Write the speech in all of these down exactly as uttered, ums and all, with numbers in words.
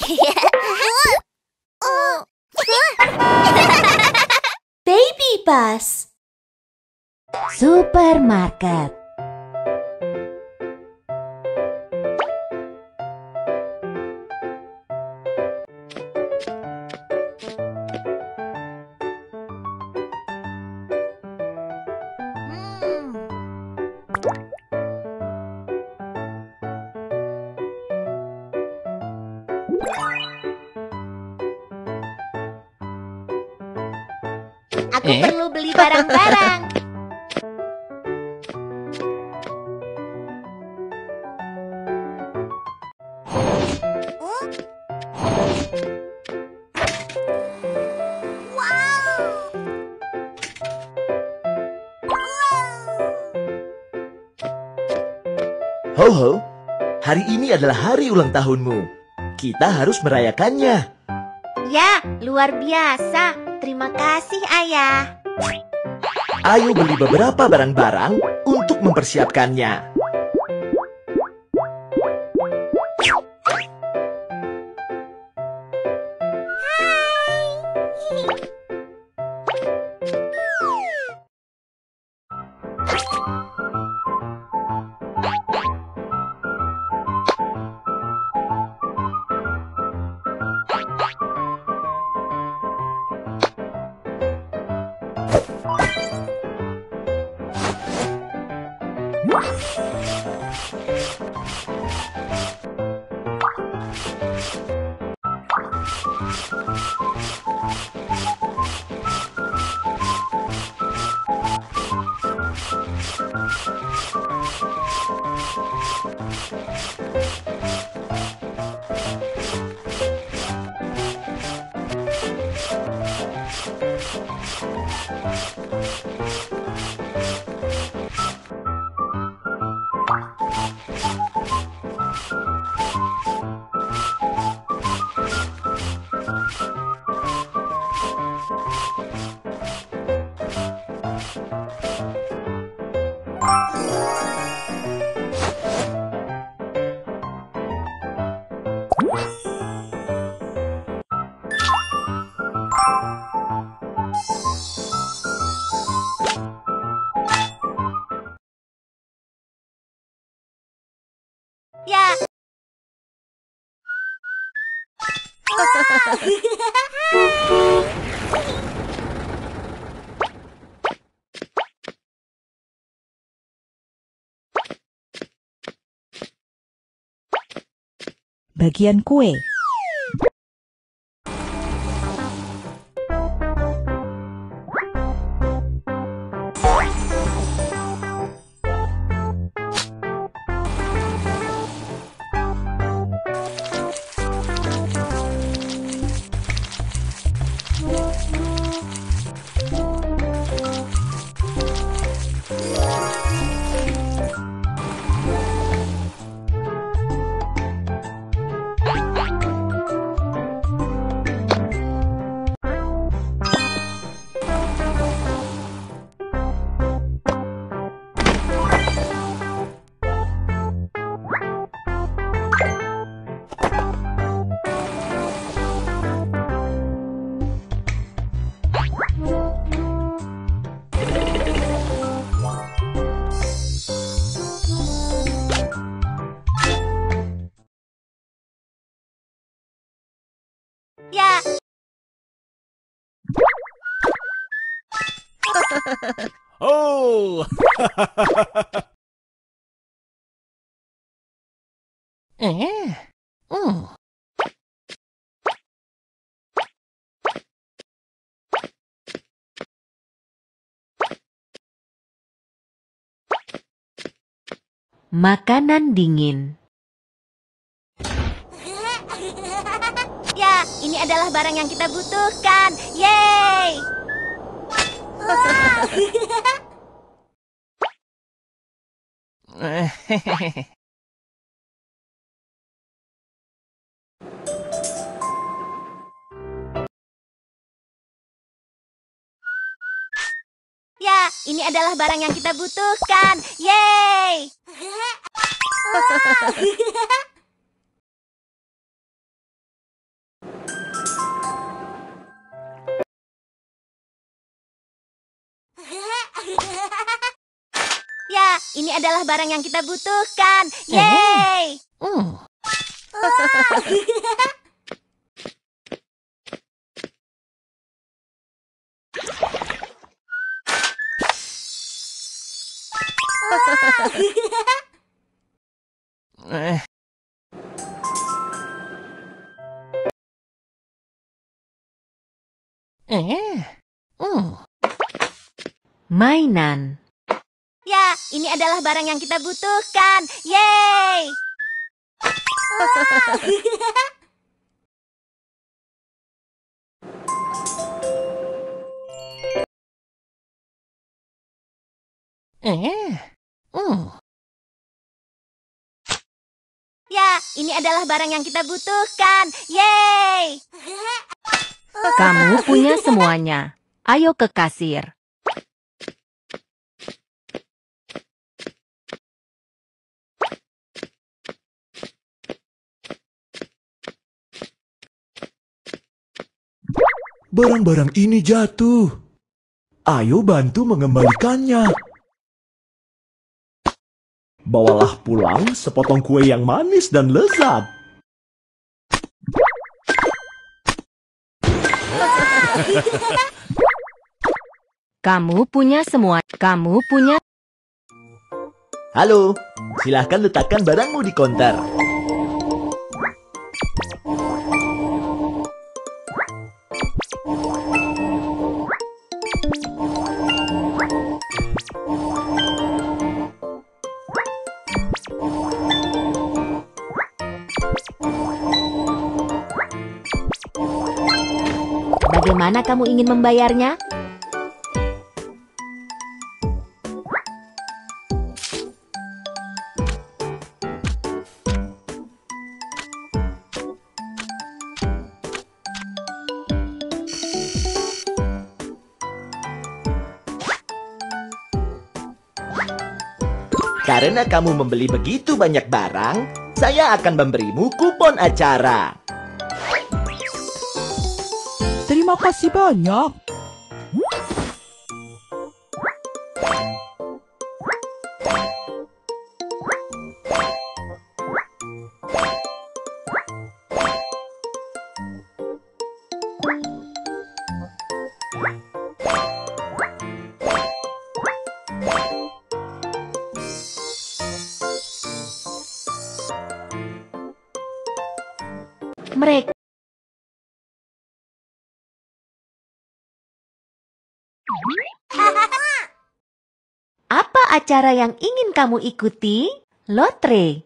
Baby bus. Supermarket. Aku perlu beli barang-barang. Ho ho, hari ini adalah hari ulang tahunmu. Kita harus merayakannya. Ya, luar biasa. Terima kasih, Ayah. Ayo beli beberapa barang-barang untuk mempersiapkannya. Ya. Bagian kue. Ya. Oh. Eh. Hmm. Makanan dingin. Ya, ini adalah barang yang kita butuhkan. Yeay! Ya, ini adalah barang yang kita butuhkan. Yeay! ini adalah barang yang kita butuhkan. Yeay! Hmm. Eh. Eh. Hmm. Mainan. Ya, ini adalah barang yang kita butuhkan. Yeay! Eh. Hmm. Ya, ini adalah barang yang kita butuhkan. Yeay! Kamu punya semuanya. Ayo ke kasir. Barang-barang ini jatuh. Ayo bantu mengembalikannya. Bawalah pulang sepotong kue yang manis dan lezat. Kamu punya semua. Kamu punya. Halo, silahkan letakkan barangmu di konter. Bagaimana kamu ingin membayarnya? Karena kamu membeli begitu banyak barang, saya akan memberimu kupon acara. Terima kasih banyak. Mereka. Apa acara yang ingin kamu ikuti? Lotre.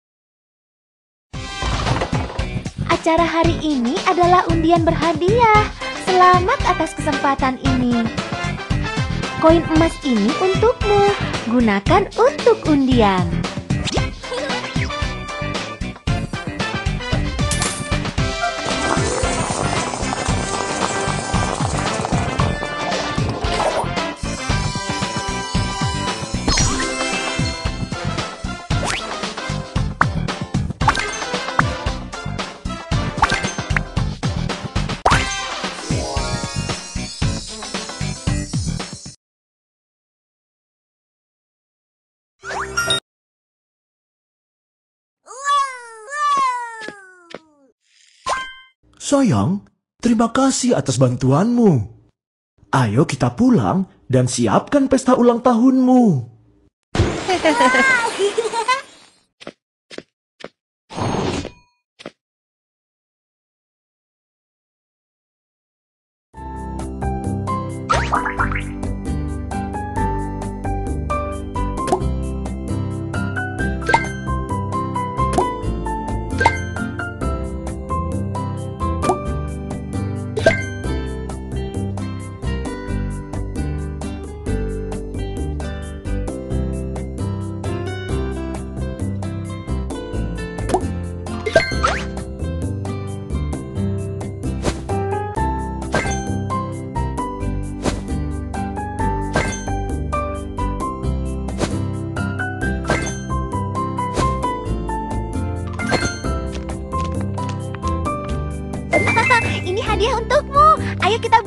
Acara hari ini adalah undian berhadiah. Selamat atas kesempatan ini. Koin emas ini untukmu. Gunakan untuk undian. Sayang, terima kasih atas bantuanmu. Ayo kita pulang dan siapkan pesta ulang tahunmu. Ini hadiah untukmu. Ayo kita